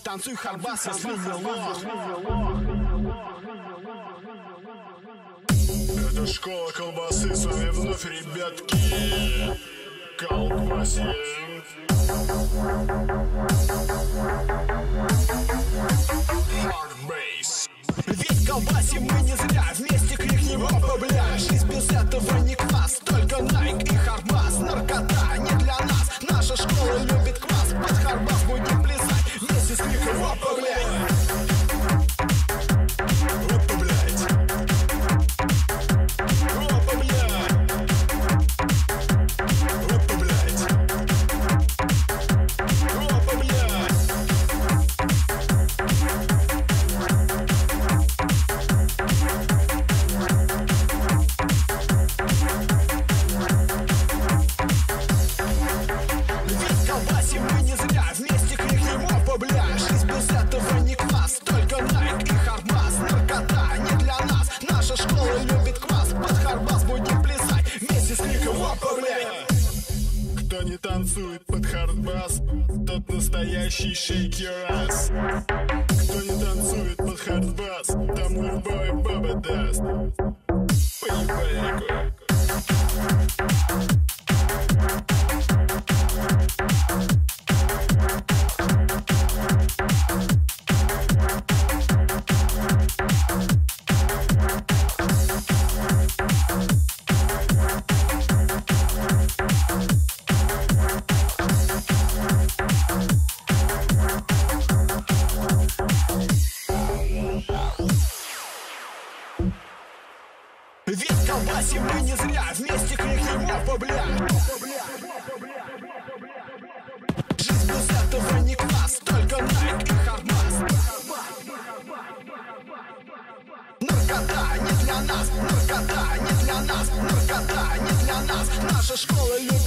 Танцуй харбас, если не лох. Это школа колбасы, с вами вновь ребятки. Колбасим. Hardbase. Ведь колбасим мы не зря, вместе крикнем опа, бля. Жизнь без этого не класс, только Nike и харбас. Наркота не для нас, наша школа любит квас. Под харбас будем плясать, вместе с криком опа, блядь. Опа, блядь. Опа, блядь. Опа, блядь. Опа, блядь. Ведь колбасим мы не зря, вместе крикнем опа, бля. Жизнь без этого не класс, только Nike и харбас. Наркота не для нас, наша школа любит квас. Под харбас будем плясать, вместе с криком опа, бля. Кто не танцует под хардбас, тот настоящий shake your ass. Кто не танцует под хардбас, тому любая баба даст. Поебальнику. Ведь колбасим мы не зря, вместе крикнем опа, бля. Жизнь без этого не класс, только Nike и харбас. Наркота не для нас, наркота не для нас, наркота не для нас. Наша школа любит